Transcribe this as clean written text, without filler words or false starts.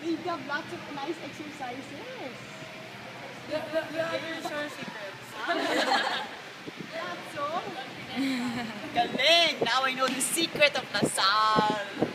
you have lots of nice exercises. The other shore secrets. That's so. Galing! Now I know the secret of Lasal.